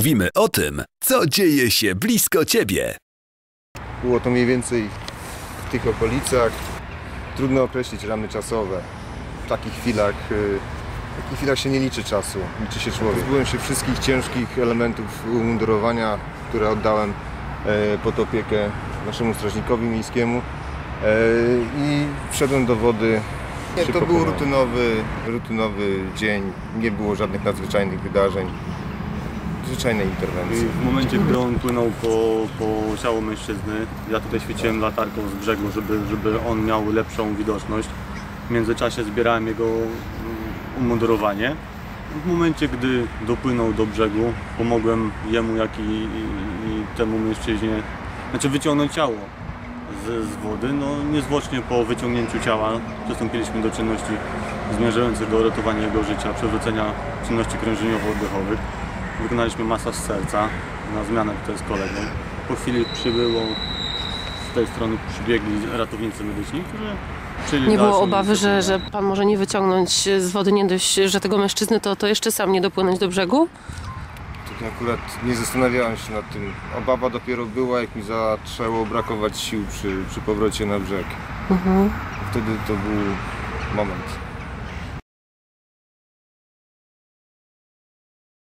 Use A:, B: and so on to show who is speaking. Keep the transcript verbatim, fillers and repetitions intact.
A: Mówimy o tym, co dzieje się blisko ciebie.
B: Było to mniej więcej w tych okolicach. Trudno określić ramy czasowe. W takich chwilach, w takich chwilach się nie liczy czasu, liczy się człowiek. Pozbyłem się wszystkich ciężkich elementów umundurowania, które oddałem pod opiekę naszemu strażnikowi miejskiemu i wszedłem do wody. Nie, to był rutynowy, rutynowy dzień, nie było żadnych nadzwyczajnych wydarzeń, zwyczajnej interwencji.
C: W momencie, gdy on płynął po, po ciało mężczyzny, ja tutaj świeciłem latarką z brzegu, żeby, żeby on miał lepszą widoczność. W międzyczasie zbierałem jego umundurowanie. W momencie, gdy dopłynął do brzegu, pomogłem jemu, jak i, i, i temu mężczyźnie, znaczy wyciągnąć ciało z, z wody. No, niezwłocznie po wyciągnięciu ciała przystąpiliśmy do czynności zmierzających do ratowania jego życia, przywrócenia czynności krążeniowo-oddechowych. Wykonaliśmy masaż serca na zmianę tutaj z kolegą. Po chwili przybyło, z tej strony przybiegli ratownicy medyczni, którzy przyjęli.
D: Nie było obawy, że, że pan może nie wyciągnąć z wody nie dość, że tego mężczyzny, to, to jeszcze sam nie dopłynąć do brzegu?
B: Tutaj akurat nie zastanawiałem się nad tym. Obawa dopiero była, jak mi zaczęło brakować sił przy, przy powrocie na brzeg. Mhm. Wtedy to był moment.